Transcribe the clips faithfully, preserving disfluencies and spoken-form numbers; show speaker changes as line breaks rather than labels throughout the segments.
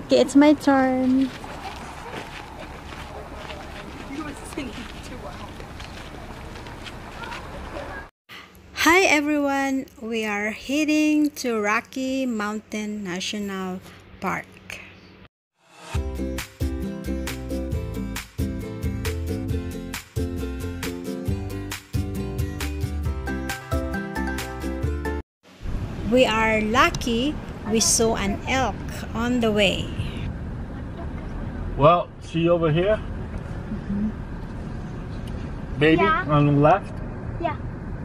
Okay, it's my turn. Hi everyone, we are heading to Rocky Mountain National Park. We are lucky we saw an elk on the way.
Well, see over here?
Mm-hmm.
Baby,
Yeah.
on the left?
Yeah.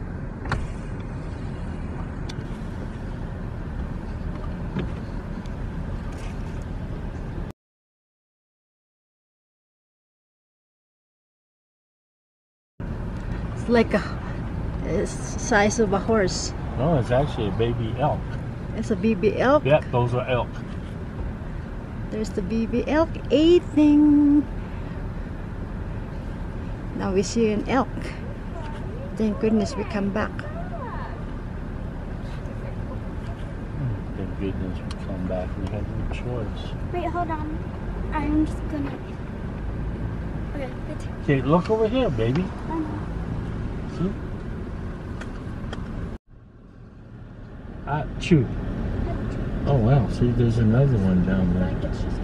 It's like a it's size of a horse.
No, it's actually a baby elk.
It's a baby elk.
Yep, those are elk.
There's the baby elk eating. Now we see an elk. Thank goodness we come back.
Thank goodness we come back. We had no choice.
Wait, hold on. I'm just gonna. Okay, wait.
Okay, look over here, baby.
I know.
See? Ah, chew. Oh wow, see there's another one down there.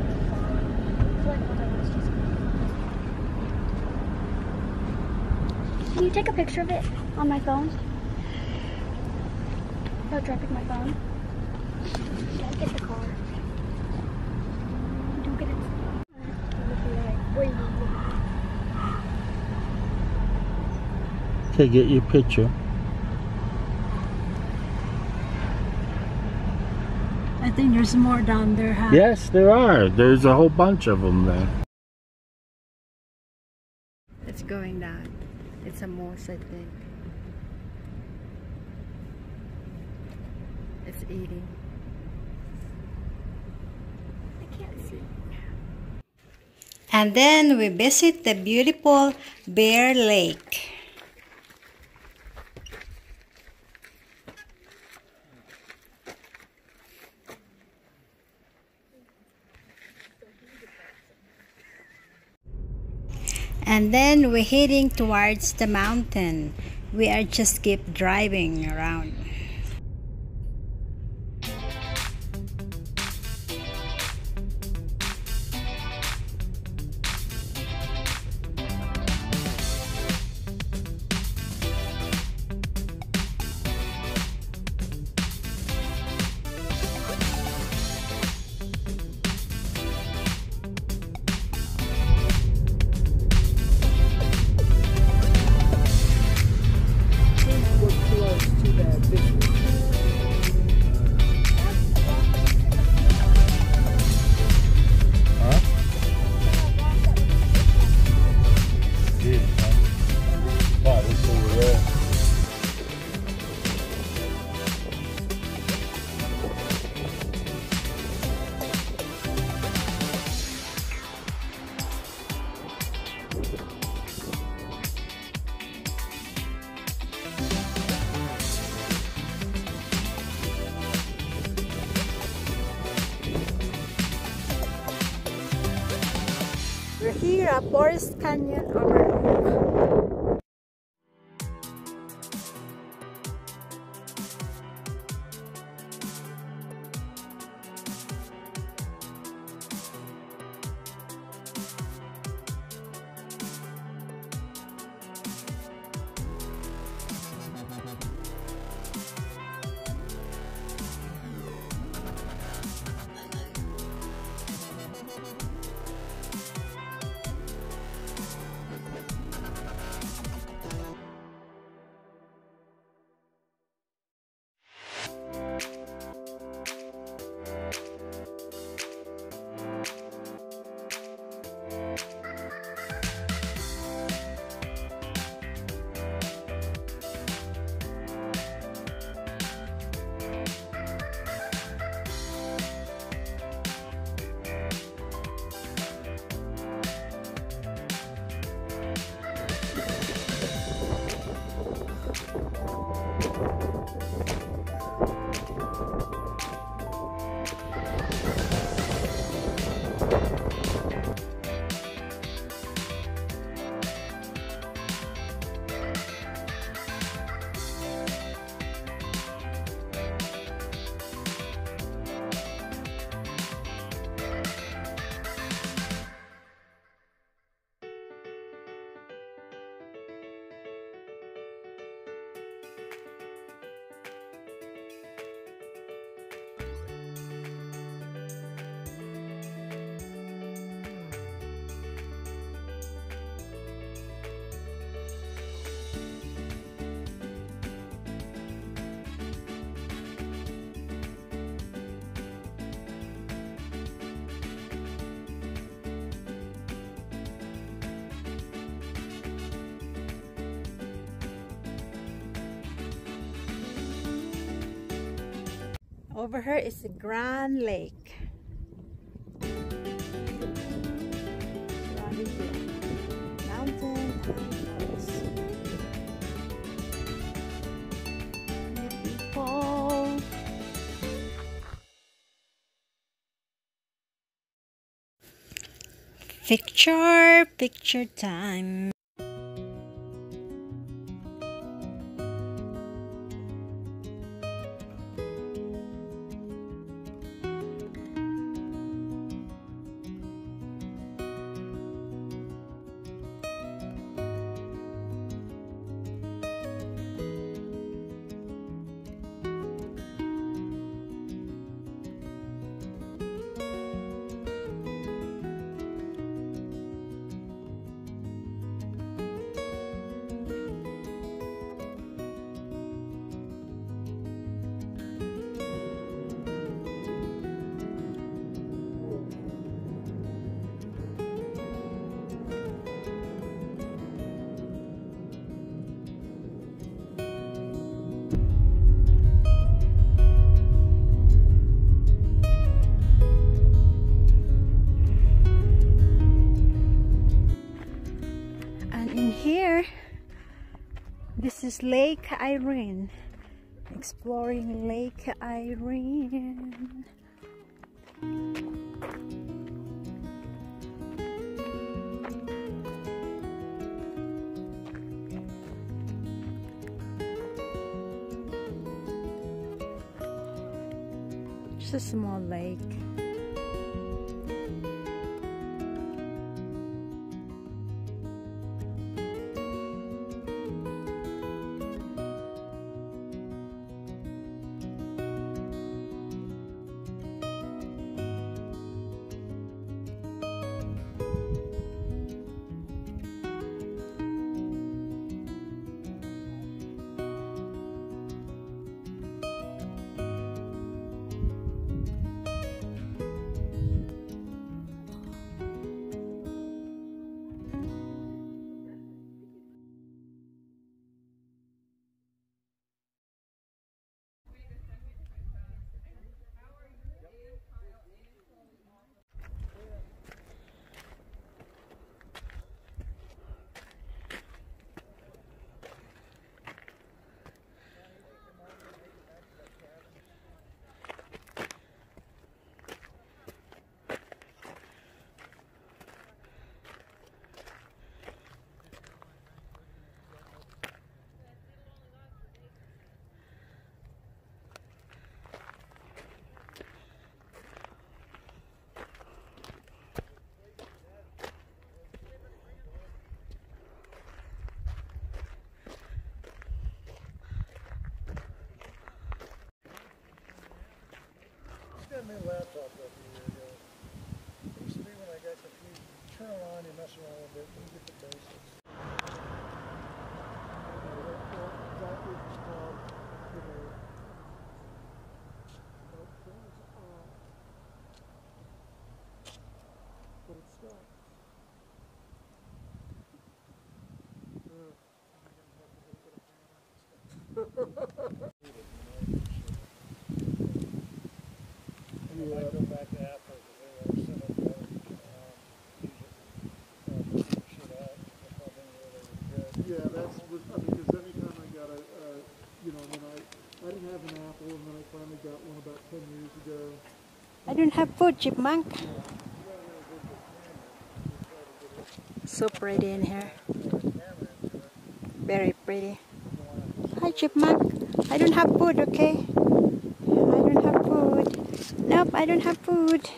Can you take a picture of it on my phone? Without dropping my phone. Don't get the car. Don't get it.
Okay, get your picture.
I think there's more down there, huh?
Yes, there are. There's a whole bunch of them there.
It's going down. It's a moose, I think. It's eating.
I can't see.
And then we visit the beautiful Bear Lake. And then we're heading towards the mountain. We are just keep driving around. We're here at Forest Canyon Overlook. over here is the Grand Lake. Surrounded with mountain and hills. People. Picture, picture time. Here, this is Lake Irene. Exploring Lake Irene. Just a small lake.
Got a new laptop up a year ago. It used to be when I got confused. You turn it on, you mess around a little bit, then you get the basics. Exactly what it's called, you know. But it's stuck.
I might go back to Apple because they were set up better. Um, use it. Uh, shit out. That's one thing where they were good.
Yeah, that's was, I mean, because anytime I got a, uh, you know, when I, I didn't have an Apple, and then I finally got one about ten years ago.
I don't have food, Chipmunk. So pretty in here. Very pretty. Hi, Chipmunk. I don't have food, okay? I don't have food. Nope, I don't have food.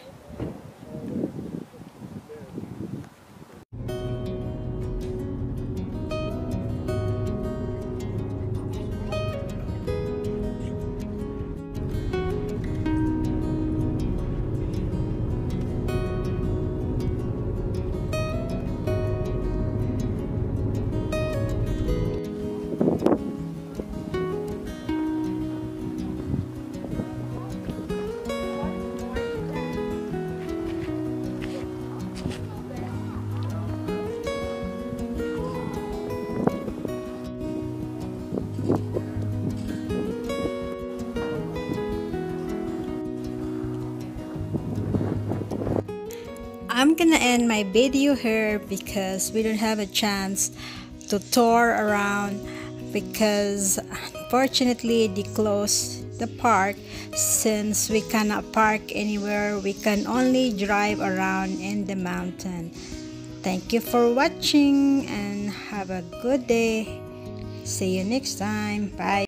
I'm gonna end my video here because we don't have a chance to tour around, because unfortunately they closed the park. Since we cannot park anywhere, we can only drive around in the mountain. Thank you for watching and have a good day. See you next time. Bye.